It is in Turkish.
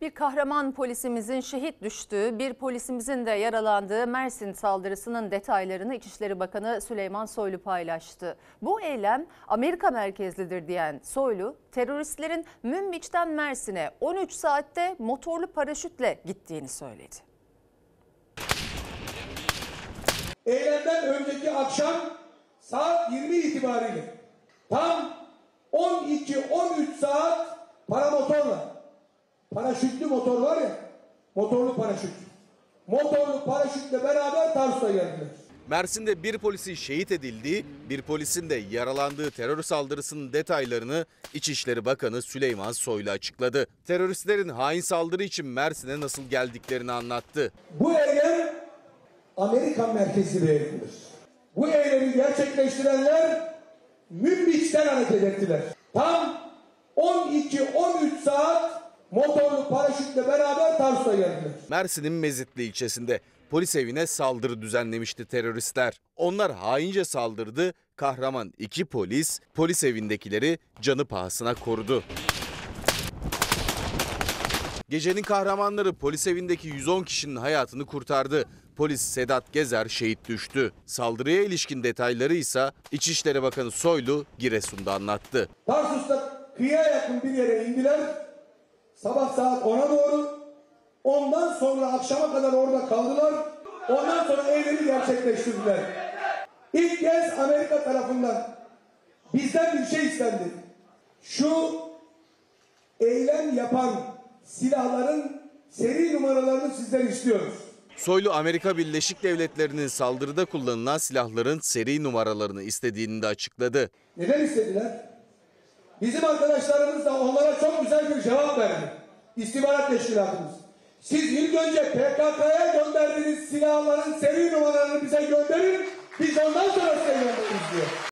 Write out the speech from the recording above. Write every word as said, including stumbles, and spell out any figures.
Bir kahraman polisimizin şehit düştüğü, bir polisimizin de yaralandığı Mersin saldırısının detaylarını İçişleri Bakanı Süleyman Soylu paylaştı. Bu eylem Amerika merkezlidir diyen Soylu, teröristlerin Münbiç'ten Mersin'e on üç saatte motorlu paraşütle gittiğini söyledi. Eylemden önceki akşam saat yirmi itibariyle tam on iki on üç saat paramotorla, paraşütlü motor var ya, motorlu paraşüt, motorlu paraşütle beraber Tarsus'a geldiler. Mersin'de bir polisin şehit edildiği, bir polisin de yaralandığı terör saldırısının detaylarını İçişleri Bakanı Süleyman Soylu açıkladı. Teröristlerin hain saldırı için Mersin'e nasıl geldiklerini anlattı. Bu eylem Amerikan merkezli bir eylemdir. Bu eylemi gerçekleştirenler Münbiç'ten hareket ettiler. Tam on iki on üç saat motorlu paraşütle beraber Tarsus'a geldiler. Mersin'in Mezitli ilçesinde polis evine saldırı düzenlemişti teröristler. Onlar haince saldırdı, kahraman iki polis, polis evindekileri canı pahasına korudu. Gecenin kahramanları polis evindeki yüz on kişinin hayatını kurtardı. Polis Sedat Gezer şehit düştü. Saldırıya ilişkin detayları ise İçişleri Bakanı Soylu Giresun'da anlattı. Tarsus'ta kıyıya yakın bir yere indiler. Sabah saat ona doğru. Ondan sonra akşama kadar orada kaldılar. Ondan sonra eylemi gerçekleştirdiler. İlk kez Amerika tarafından bizden bir şey istendi. Şu eylem yapan silahların seri numaralarını sizden istiyoruz. Soylu Amerika Birleşik Devletleri'nin saldırıda kullanılan silahların seri numaralarını istediğini de açıkladı. Neden istediler? Bizim arkadaşlarımız da onlara çok güzel bir cevap verdi. İstihbarat teşkilatımız. Siz ilk önce P K K'ya gönderdiğiniz silahların seri numaralarını bize gönderin. Biz ondan sonra size göndeririz diyor.